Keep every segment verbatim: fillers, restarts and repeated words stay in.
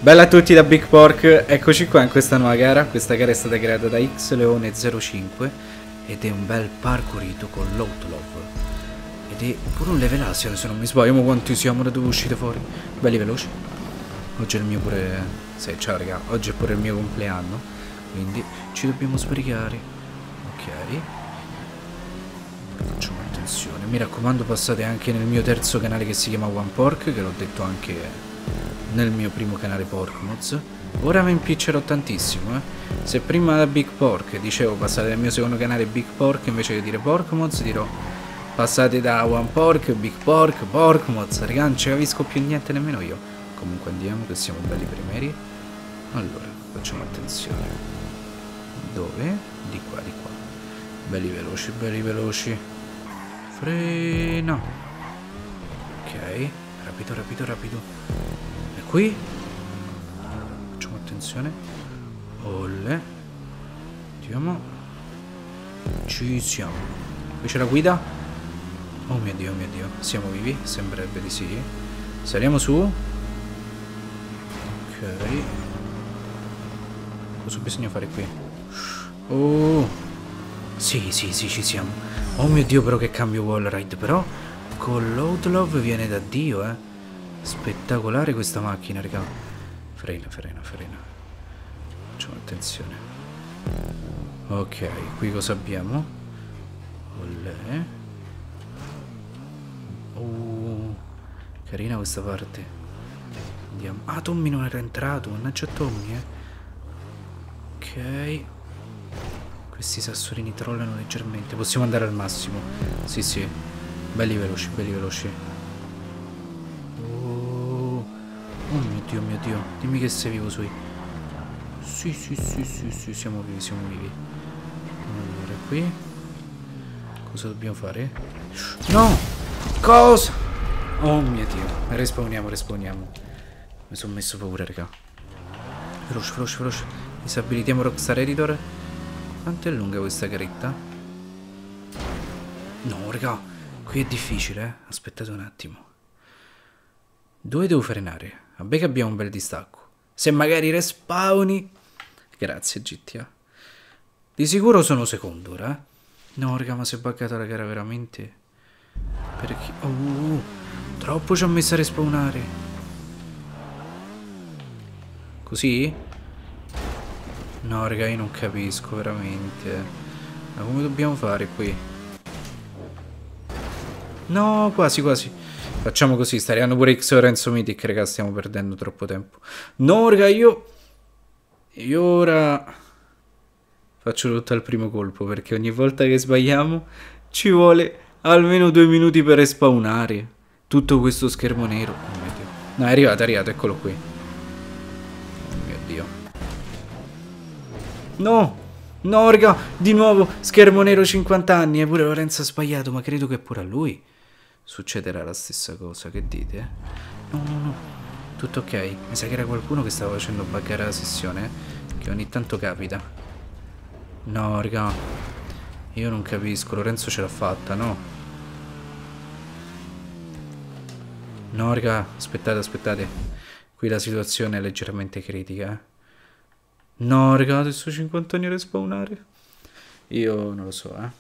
Bella a tutti da Big Pork, eccoci qua in questa nuova gara. Questa gara è stata creata da X Leone zero cinque ed è un bel parkourito con l'Outlove. Ed è pure un level up, se non mi sbaglio. Ma quanti siamo da dove uscite fuori? Belli veloci. Oggi è il mio pure... Sì, ciao raga, oggi è pure il mio compleanno, quindi ci dobbiamo sbrigare. Ok. Facciamo attenzione. Mi raccomando, passate anche nel mio terzo canale che si chiama One Pork, che l'ho detto anche nel mio primo canale Porkmods. Ora mi impiccerò tantissimo, eh. Se prima da Big Pork dicevo passate nel mio secondo canale Big Pork, invece che dire Porkmods dirò passate da One Pork, Big Pork, Porkmods. Raga, non ci capisco più niente nemmeno io. Comunque andiamo che siamo belli primeri. Allora, facciamo attenzione. Dove? Di qua, di qua. Belli veloci, belli veloci. Freno. Ok, rapido, rapido, rapido. Qui facciamo attenzione. Olle. Andiamo. Ci siamo. Qui c'è la guida. Oh mio dio, oh mio dio. Siamo vivi? Sembrerebbe di sì. Saliamo su. Ok. Cosa bisogna fare qui? Oh. Sì, sì, sì, ci siamo. Oh mio dio, però che cambio wall ride. Però con l'Outlove viene da Dio, eh. Spettacolare questa macchina, raga. Frena, frena, frena. Facciamo attenzione. Ok, qui cosa abbiamo? Olè. Uh, carina questa parte. Andiamo. Ah, Tommy non era entrato. Mannaggia Tommy, eh. Ok. Questi sassolini trollano leggermente. Possiamo andare al massimo. Sì, sì. Belli veloci, belli veloci. Oh mio dio, mio dio, dimmi che sei vivo sui. Sì, sì, sì, sì, sì, siamo vivi, siamo vivi. Allora, qui. Cosa dobbiamo fare? No! Cosa? Oh mio dio, respawniamo, respawniamo. Mi sono messo paura, raga. Veloce, veloce, veloce. Disabilitiamo Rockstar Editor. Quanto è lunga questa caretta? No, raga, qui è difficile, eh. Aspettate un attimo. Dove devo frenare? Vabbè che abbiamo un bel distacco. Se magari respawni... Grazie G T A. Di sicuro sono secondo ora, eh? No, raga, ma si è buggata la gara veramente. Perché... Oh, troppo ci ho messo a respawnare. Così? No, raga, io non capisco veramente. Ma come dobbiamo fare qui? No, quasi, quasi. Facciamo così, sta arrivando pure X Lorenzo Mythic, raga, stiamo perdendo troppo tempo. No, raga, io... Io ora... Faccio tutto al primo colpo, perché ogni volta che sbagliamo ci vuole almeno due minuti per respawnare. Tutto questo schermo nero. Oh mio Dio. No, è arrivato, è arrivato, eccolo qui. Oh mio Dio. No! No, raga, di nuovo schermo nero cinquanta anni. E pure Lorenzo ha sbagliato, ma credo che pure a lui succederà la stessa cosa, che dite? No, no, no, tutto ok. Mi sa che era qualcuno che stava facendo buggare la sessione, eh? Che ogni tanto capita. No, raga, io non capisco. Lorenzo ce l'ha fatta, no? No, raga, aspettate, aspettate. Qui la situazione è leggermente critica, eh? No, raga, adesso cinquanta anni a respawnare. Io non lo so, eh.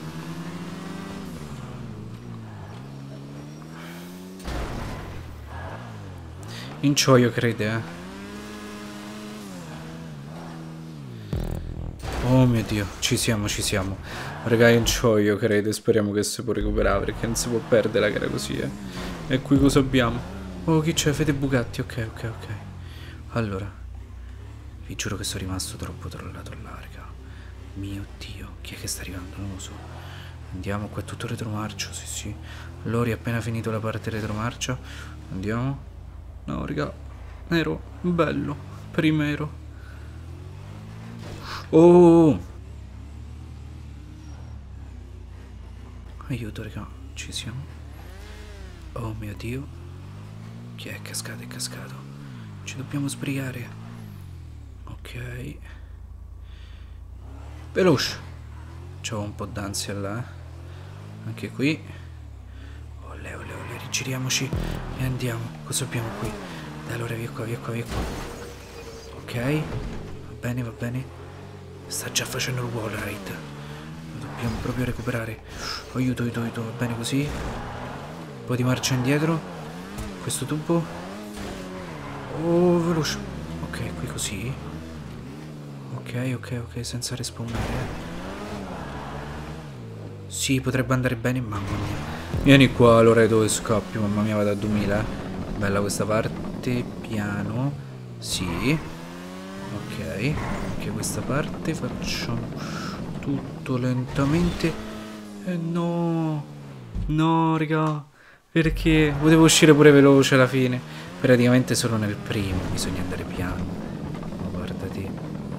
Incioio, crede, eh. Oh mio dio, ci siamo, ci siamo. Raga, incioio, crede. Speriamo che si può recuperare, perché non si può perdere la gara così, eh. E qui cosa abbiamo? Oh, chi c'è? Fede Bugatti, ok, ok, ok. Allora, vi giuro che sono rimasto troppo trollato là, raga. Mio dio, chi è che sta arrivando? Non lo so. Andiamo, qua è tutto retromarcio, sì, sì. Lori ha appena finito la parte retromarcia. Andiamo. No, raga, nero, bello, primero. Oh! Aiuto, raga, ci siamo. Oh mio dio. Chi è cascato? È cascato. Ci dobbiamo sbrigare. Ok. Veloce. C'ho un po' d'ansia là. Anche qui. Ole, ole, ole, rigiriamoci e andiamo. Cosa abbiamo qui? Dai, allora via qua, via qua, via qua. Ok, va bene, va bene. Sta già facendo il wall ride. Lo dobbiamo proprio recuperare. Aiuto, aiuto, aiuto, va bene così. Un po' di marcia indietro. Questo tubo. Oh, veloce. Ok, qui così. Ok, ok, ok, senza respawnare. Sì, potrebbe andare bene, mamma mia. Vieni qua, allora dove scappi, mamma mia, vado a duemila. Bella questa parte, piano. Sì. Ok, anche questa parte facciamo tutto lentamente. E eh no. No, raga. Perché? Potevo uscire pure veloce alla fine. Praticamente solo nel primo bisogna andare piano. Ma guardati.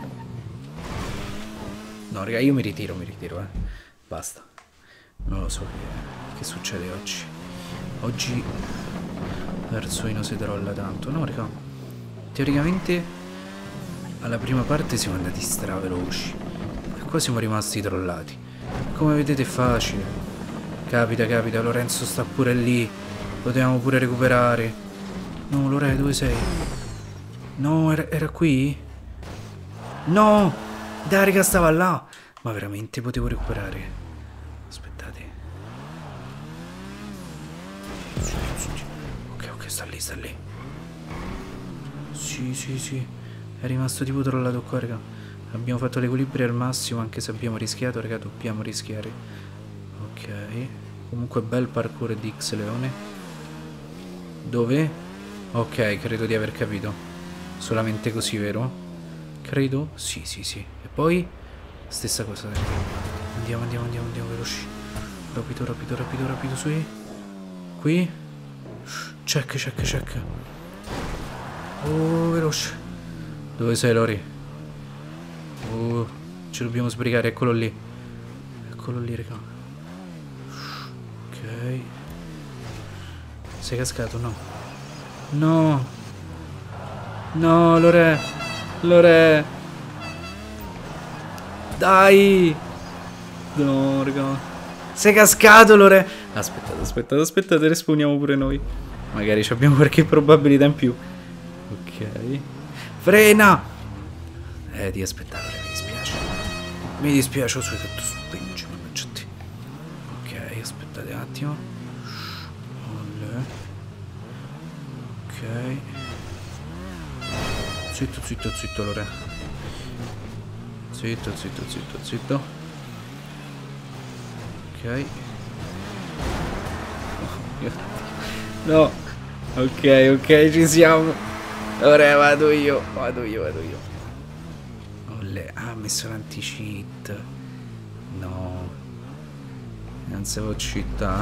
No, raga, io mi ritiro, mi ritiro, eh. Basta. Non lo so che, che succede oggi. Oggi Versoino si trolla tanto. No, raga. Teoricamente alla prima parte siamo andati straveloci. E qua siamo rimasti trollati. Come vedete è facile. Capita, capita. Lorenzo sta pure lì. Potevamo pure recuperare. No, Lore, dove sei? No, era, era qui? No! Dai, raga, stava là. Ma veramente potevo recuperare. Aspettate. Ok, ok, sta lì, sta lì. Sì, sì, sì. È rimasto tipo trollato qua, raga. Abbiamo fatto l'equilibrio al massimo, anche se abbiamo rischiato, raga, dobbiamo rischiare. Ok. Comunque bel parkour di X Leone. Dove? Ok, credo di aver capito. Solamente così, vero? Credo? Sì, sì, sì. E poi? Stessa cosa. Andiamo, andiamo, andiamo, andiamo veloci. Rapido, rapido, rapido, rapido, su. Qui. Check, check, check. Oh, veloce. Dove sei, Lori? Oh, ci dobbiamo sbrigare, eccolo lì. Eccolo lì, raga. Ok. Sei cascato? No. No. No, Lore. Lore. Dai. No, raga. Sei cascato, Lore. Aspettate, aspettate, aspettate, respawniamo pure noi. Magari abbiamo qualche probabilità in più. Ok. Frena. Eh, di aspettare, mi dispiace. Mi dispiace, ho su che tu spingi, mannaggia te. Ok, aspettate un attimo. Ok. Zitto, zitto, zitto, Lore. Zitto, zitto, zitto, zitto. Ok. No. Ok, ok, ci siamo. Ora vado io, vado io, vado io. Olle. Ah, ha messo l'anti-cheat. No. Non si può cheatare.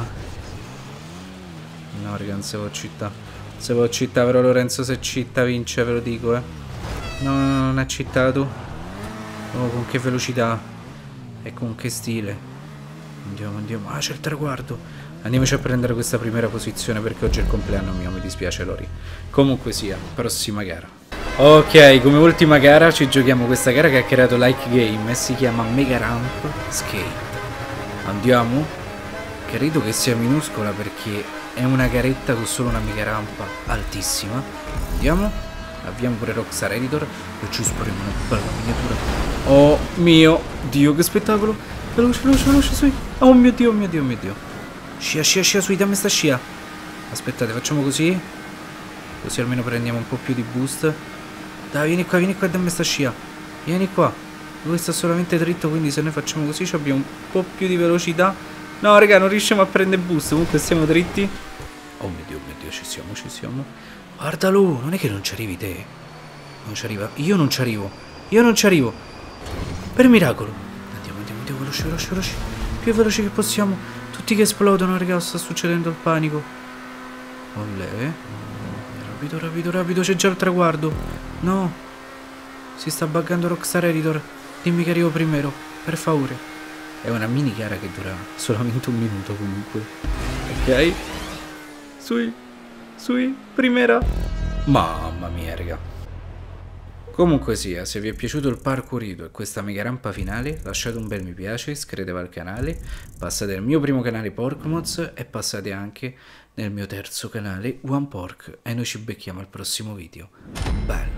No, raga, non si può cheatare. Se può cheatare, però Lorenzo se cheata vince, ve lo dico, eh. No, no, no, non ha cheatato. Oh, con che velocità. E con che stile. Andiamo, andiamo. Ah, c'è il traguardo. Andiamoci a prendere questa primera posizione perché oggi è il compleanno mio, mi dispiace, Lori. Comunque sia, prossima gara. Ok, come ultima gara ci giochiamo questa gara che ha creato Like Game e si chiama Mega Ramp Skate. Andiamo? Credo che sia minuscola perché è una garetta con solo una mega rampa altissima. Andiamo? Abbiamo pure Rockstar Editor e ci spariamo una bella miniatura. Oh mio Dio, che spettacolo! Veloce, veloce, veloce, sui. Oh mio Dio, oh mio Dio, oh mio Dio. Scia, scia, scia, sui, dammi sta scia. Aspettate, facciamo così. Così almeno prendiamo un po' più di boost. Dai, vieni qua, vieni qua e dammi sta scia. Vieni qua. Lui sta solamente dritto, quindi se noi facciamo così abbiamo un po' più di velocità. No, raga, non riusciamo a prendere boost. Comunque stiamo dritti. Oh mio Dio, oh mio Dio, ci siamo, ci siamo. Guardalo, non è che non ci arrivi te. Non ci arriva. Io non ci arrivo. Io non ci arrivo. Per miracolo. Andiamo, andiamo, andiamo, veloce, veloce, veloce. Più veloce che possiamo. Tutti che esplodono, raga, sta succedendo il panico. Olè. Rapido, rapido, rapido, c'è già il traguardo. No. Si sta buggando Rockstar Editor. Dimmi che arrivo primero, per favore. È una mini gara che dura solamente un minuto comunque. Ok. Sui. Sui. Primera. Mamma mia, raga. Comunque sia, se vi è piaciuto il parkourito e questa mega rampa finale, lasciate un bel mi piace, iscrivetevi al canale, passate al mio primo canale Porkmods e passate anche nel mio terzo canale OnePork e noi ci becchiamo al prossimo video. Bello!